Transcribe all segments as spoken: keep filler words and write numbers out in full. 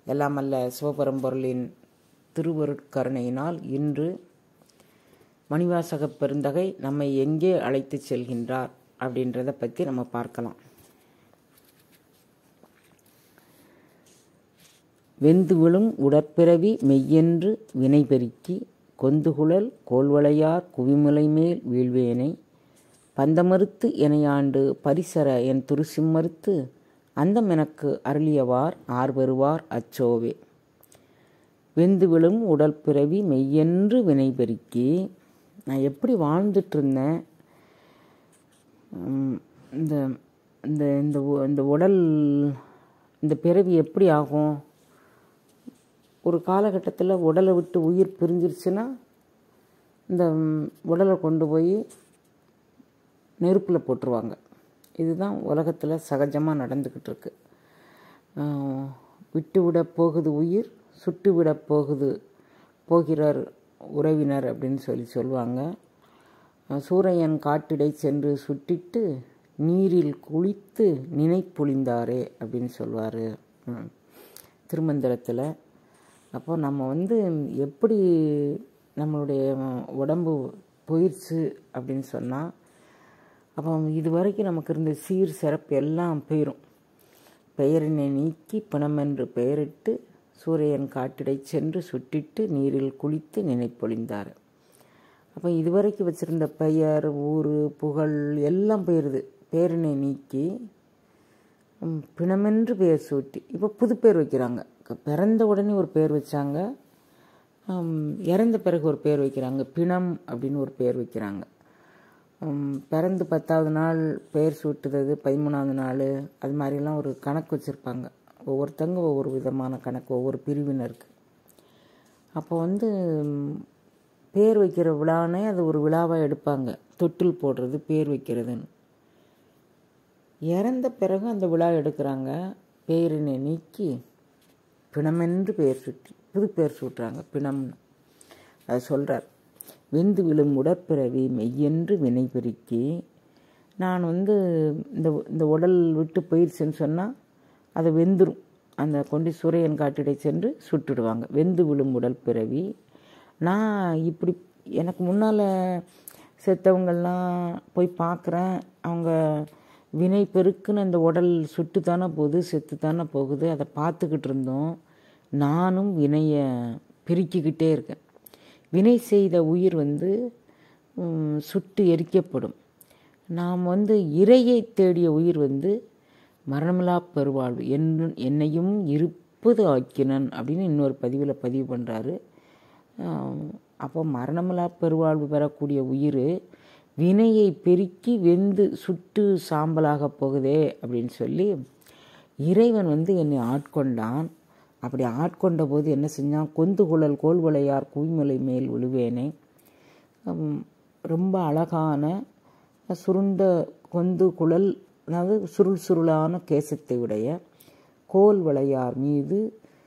எல்லாமல்ல சிவபரம்பொருளின் திருவருட்கருணையினால் இன்று மணிவாசகப் பெருந்தகை நம்மை எங்கே அழைத்து செல்கின்றார் அப்படின்றத பற்றி நம்ம பார்க்கலாம். வெந்து விழும் உடற்பிறவி மெய்யென்று வினைபெருக்கி கொந்துகுழல் கோல்வளையார் குவிமுலை மேல் வீழ்வேனை பந்தமறுத்து எனையாண்டு பரிசர என் துருசிம்மறுத்து அந்தம் எனக்கு அருளியவார் ஆர்வருவார் அச்சோவே. வெந்து விழும் உடல் பிறவி மெய்யென்று வினைபெருக்கி நான் எப்படி வாழ்ந்துட்டு இருந்தேன், இந்த இந்த இந்த உடல் இந்த பிறவி எப்படி ஆகும், ஒரு காலகட்டத்தில் உடலை விட்டு உயிர் பிரிஞ்சிருச்சுன்னா இந்த உடலை கொண்டு போய் நெருப்பில் போட்டுருவாங்க. இதுதான் உலகத்தில் சகஜமாக நடந்துக்கிட்டு இருக்கு. விட்டு விட போகுது உயிர், சுட்டு விட போகுது போகிறார் உறவினர் அப்படின்னு சொல்லி சொல்லுவாங்க. சூரையன் காட்டிடை சென்று சுட்டிட்டு நீரில் குளித்து நினைப்பொழிந்தாரே அப்படின்னு சொல்லுவார் திருமந்திரத்தில். அப்போ நம்ம வந்து எப்படி நம்மளுடைய உடம்பு போயிடுச்சு அப்படின்னு சொன்னால், அப்போ இது வரைக்கும் நமக்கு இருந்த சீர் சிறப்பு எல்லாம் போயிடும். பெயரினை நீக்கி பிணமென்று பெயரிட்டு சூரியன் காட்டிடை சென்று சுட்டிட்டு நீரில் குளித்து நினைப்பொழிந்தார். அப்போ இதுவரைக்கும் வச்சுருந்த பெயர் ஊர் புகழ் எல்லாம் போயிடுது. பேரினை நீக்கி பிணமென்று பெயர் சூட்டி இப்போ புது பேர் வைக்கிறாங்க. பிறந்த உடனே ஒரு பேர் வச்சாங்க, இறந்த பிறகு ஒரு பேர் வைக்கிறாங்க, பிணம் அப்படின்னு ஒரு பேர் வைக்கிறாங்க. பிறந்து பத்தாவது நாள் பெயர் சூட்டுறது, பதிமூணாவது நாள், அது மாதிரிலாம் ஒரு கணக்கு வச்சுருப்பாங்க. ஒவ்வொருத்தங்க ஒவ்வொரு விதமான கணக்கு, ஒவ்வொரு பிரிவினருக்கு. அப்போ வந்து பேர் வைக்கிற விழானே அது ஒரு விழாவாக எடுப்பாங்க. தொட்டில் போடுறது பேர் வைக்கிறதுன்னு. இறந்த பிறகு அந்த விழா எடுக்கிறாங்க. பேரினை நீக்கி பிணமென்று பெயர் சுட்டி புது பேர் சூட்டுறாங்க, பிணம்னு. அதை சொல்கிறார். வெந்து விழும் உடற்பிறவி மெய்யென்று வினைபெருக்கி நான் வந்து இந்த இந்த உடல் விட்டு போயிடுச்சுன்னு சொன்னால் அதை வெந்துடும். அந்த கொண்டு சூரியன் காட்டிடை சென்று சுட்டுடுவாங்க. வெந்து விழும் உடல் பிறவி. நான் இப்படி எனக்கு முன்னால் செத்தவங்கள்லாம் போய் பார்க்குறேன், அவங்க வினை பெருக்குன்னு அந்த உடல் சுட்டு தானே போகுது, செத்து தானே போகுது, அதை பார்த்துக்கிட்டு இருந்தோம். நானும் வினையை பெருக்கிக்கிட்டே இருக்கேன். வினை செய்த உயிர் வந்து சுட்டு எரிக்கப்படும். நாம் வந்து இறையை தேடிய உயிர் வந்து மரணமில்லா பெருவாழ்வு என் என்னையும் இருப்பது ஆக்கினன் அப்படின்னு இன்னொரு பதிவில் பதிவு பண்ணுறாரு. அப்போ மரணமில்லா பெருவாழ்வு பெறக்கூடிய உயிர் வினையை பெருக்கி வெந்து சுட்டு சாம்பலாக போகுதே அப்படின்னு சொல்லி இறைவன் வந்து என்னை ஆட்கொண்டான். அப்படி ஆட்கொண்ட போது என்ன செஞ்சான், கொந்துகுழல் கோல்வளையார் குவிமுலை மேல் விழுவேனே. ரொம்ப அழகான சுருண்ட கொந்து குழல், அதாவது சுருள் சுருளான கேசத்தை உடைய கோல்வளையார் மீது,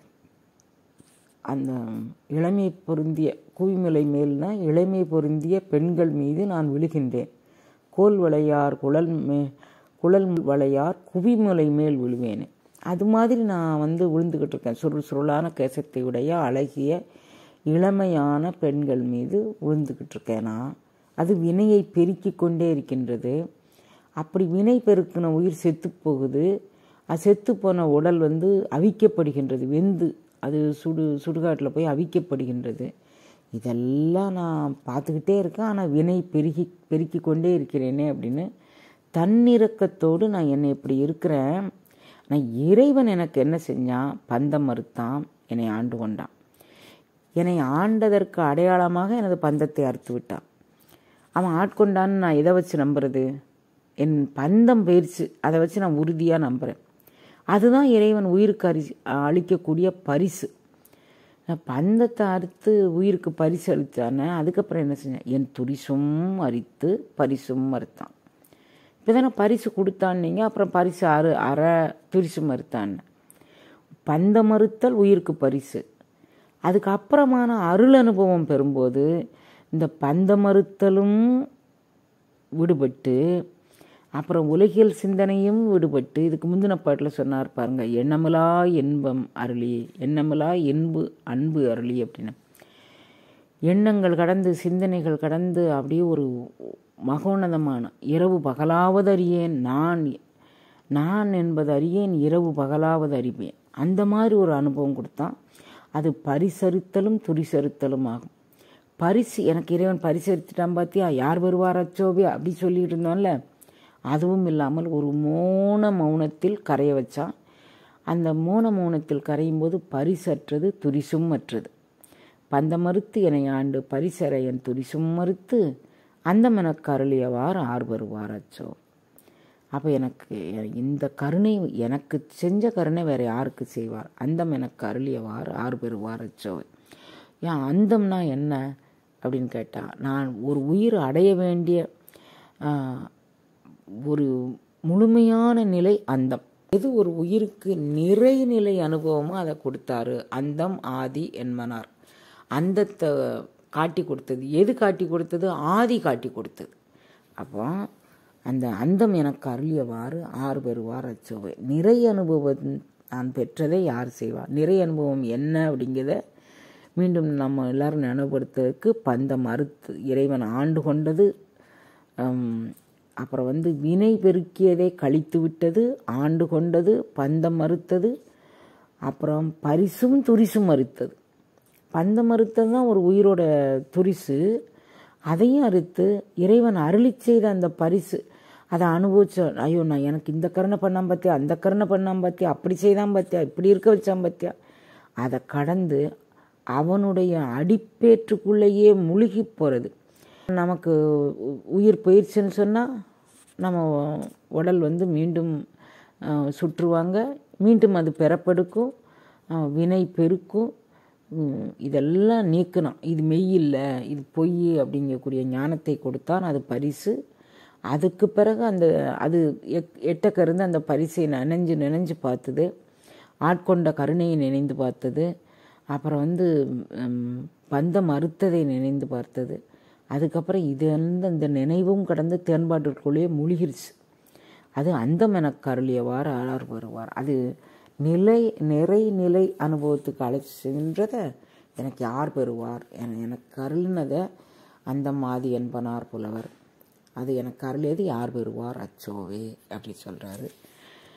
அந்த இளமை பொருந்திய குவிமுலை மேல்னா இளமை பொருந்திய பெண்கள் மீது நான் விழுகின்றேன். கோல்வளையார் குழல் மே குழல் வளையார் குவிமுலை மேல் விழுவேனே. அது மாதிரி நான் வந்து விழுந்துக்கிட்டு இருக்கேன். சுருள் சுருளான கேசத்தை உடைய அழகிய இளமையான பெண்கள் மீது விழுந்துக்கிட்டு இருக்கேனா. அது வினையை பெருக்கி கொண்டே இருக்கின்றது. அப்படி வினை பெருக்கின உயிர் செத்து போகுது. அது செத்து போன உடல் வந்து அவிக்கப்படுகின்றது. வெந்து அது சுடு சுடுகாட்டில் போய் அவிக்கப்படுகின்றது. இதெல்லாம் நான் பார்த்துக்கிட்டே இருக்கேன். ஆனால் வினை பெருகி பெருக்கி கொண்டே இருக்கிறேனே அப்படின்னு தன்னிறக்கத்தோடு நான் என்னை இப்படி இருக்கிறேன். நான் இறைவன் எனக்கு என்ன செஞ்சான், பந்தம் மறுத்தான், என்னை ஆண்டு கொண்டான். என்னை ஆண்டதற்கு அடையாளமாக எனது பந்தத்தை அறுத்து விட்டான். அவன் ஆட்கொண்டான்னு நான் எதை வச்சு நம்புறது? என் பந்தம் பயிற்சி, அதை வச்சு நான் உறுதியாக நம்புகிறேன். அதுதான் இறைவன் உயிருக்கு அரி அளிக்கக்கூடிய பரிசு. பந்தத்தை அறுத்து உயிருக்கு பரிசு அளித்தானே. அதுக்கப்புறம் என்ன செஞ்சேன், என் துரிசும் அரித்து பரிசும் மறுத்தான். இப்போ தானே பரிசு கொடுத்தான்னீங்க, அப்புறம் பரிசு அறு அற துரிசு மறுத்தான்னு. பந்த மறுத்தல் உயிருக்கு பரிசு. அதுக்கப்புறமான அருள் அனுபவம் பெறும்போது இந்த பந்த மறுத்தலும் விடுபட்டு அப்புறம் உலகியல் சிந்தனையும் விடுபட்டு, இதுக்கு முந்தின பாட்டில் சொன்னார் பாருங்க, எண்ணமிலா இன்பம் அருளி, எண்ணமிலா இன்பு அன்பு அருளி அப்படின்னு. எண்ணங்கள் கடந்து சிந்தனைகள் கடந்து அப்படியே ஒரு மகோன்னதமான இரவு பகலாவது அறியேன், நான் நான் என்பது அறியேன், இரவு பகலாவது அறிவேன், அந்த மாதிரி ஒரு அனுபவம் கொடுத்தான். அது பரிசரித்தலும் துரிசரித்தலும் ஆகும். பரிசு எனக்கு இறைவன் பரிசரித்துட்டான் பார்த்தியா, யார் வருவார் அச்சோவே அப்படி சொல்லிட்டு இருந்தோம்ல, அதுவும் இல்லாமல் ஒரு மோன மௌனத்தில் கரைய வச்சான். அந்த மோன மௌனத்தில் கரையும் போது பரிசற்றது துரிசும் அற்றது. பந்த மறுத்து என ஆண்டு பரிசரையன் துரிசும் மறுத்து அந்த மனக்கு அருளியவார் ஆர் வருவார் அச்சோ. அப்போ எனக்கு இந்த கருணை எனக்கு செஞ்ச கருணை வேறு யாருக்கு செய்வார், அந்தம் எனக்கு அருளியவார் ஆர் பெறுவார் அச்சோ. ஏன் அந்தம்னா என்ன அப்படின்னு கேட்டால், நான் ஒரு உயிர் அடைய வேண்டிய ஒரு முழுமையான நிலை அந்தம். எது ஒரு உயிருக்கு நிறைநிலை அனுபவமோ அதை கொடுத்தாரு. அந்தம் ஆதி என்மனார். அந்தத்தை காட்டி கொடுத்தது எது காட்டி கொடுத்தது? ஆதி காட்டி கொடுத்தது. அப்போ அந்த அந்தம் எனக்கு அருளியவாறு ஆறு பெறுவார் அச்சோவை. நிறை அனுபவம் நான் பெற்றதை யார் செய்வார்? நிறை அனுபவம் என்ன அப்படிங்கிறத மீண்டும் நம்ம எல்லாரும் நினைவுபடுத்துறதுக்கு பந்த மறுத்து இறைவன் ஆண்டு கொண்டது, அப்புறம் வந்து வினை பெருக்கியதை கழித்து விட்டது, ஆண்டு கொண்டது, பந்தம் மறுத்தது, அப்புறம் பரிசும் துரிசும் மறுத்தது. பந்தம் மறுத்தது தான் ஒரு உயிரோட துரிசு. அதையும் அறுத்து இறைவன் அருளி செய்த அந்த பரிசு அதை அனுபவிச்ச, ஐயோ நான் எனக்கு இந்த கருணை பண்ணான் பார்த்தியா, அந்த கருணை பண்ணான் பார்த்தியா, அப்படி செய்தான் பார்த்தியா, இப்படி இருக்க வச்சான் பார்த்தியா, அதை கடந்து அவனுடைய அடிப்பேற்றுக்குள்ளேயே முழுகி போகிறது. நமக்கு உயிர் போயிடுச்சுன்னு சொன்னால் நம்ம உடல் வந்து மீண்டும் சுற்றுவாங்க, மீண்டும் அது பெறப்படுக்கும், வினை பெருக்கும். இதெல்லாம் நீக்கணும். இது மெய் இல்லை, இது பொய் அப்படிங்கக்கூடிய ஞானத்தை கொடுத்தான், அது பரிசு. அதுக்கு பிறகு அந்த அது எக் எட்டக்கருந்து அந்த பரிசை நினைஞ்சு நினைஞ்சு பார்த்தது, ஆட்கொண்ட கருணையை நினைந்து பார்த்தது, அப்புறம் வந்து பந்த மறுத்ததை நினைந்து பார்த்தது. அதுக்கப்புறம் இது வந்து அந்த நினைவும் கடந்து தேன்பாட்டிற்குள்ளேயே மூழ்கிருச்சு. அது அந்தம் எனக்கு அருளியவார் ஆளார் வருவார். அது நிலை நிறை நிலை அனுபவத்துக்கு அழைச்சி சென்றதை எனக்கு யார் பெறுவார்? எனக்கு அருளினதை அந்த மாதி என்பனார் புலவர். அது எனக்கு அருளியது யார் பெறுவார் அச்சோவே அப்படி சொல்கிறாரு.